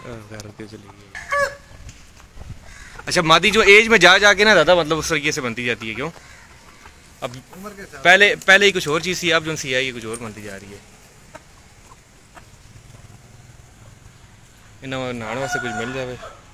चली गई। अच्छा मादी जो एज में जा जाके ना दादा मतलब उस तरीके से बनती जाती है क्यों? अब पहले ही कुछ और चीज़ थी, अब जो सी आई कुछ और बनती जा रही है। इन्हें नहाने वास्ते कुछ मिल जाए।